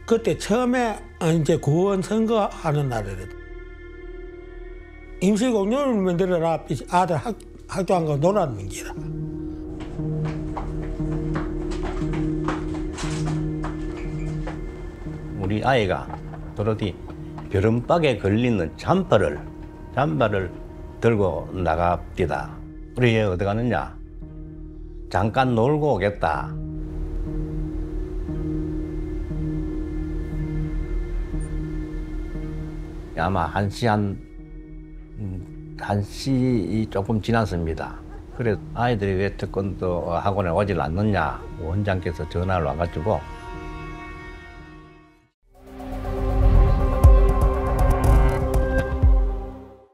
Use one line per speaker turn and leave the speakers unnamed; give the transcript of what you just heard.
그때 처음에 이제 구원 선거하는 날이거든. 임시공휴일 만들어라. 아들 학교 안 가고 놀았는 기라.
우리 아이가 도로디 벼름박에 걸리는 잠바를 들고 나갑디다. 우리 애 어디 가느냐? 잠깐 놀고 오겠다. 아마 1시 조금 지났습니다. 그래서 아이들이 왜 태권도 학원에 오질 않느냐 원장께서 전화를 와가지고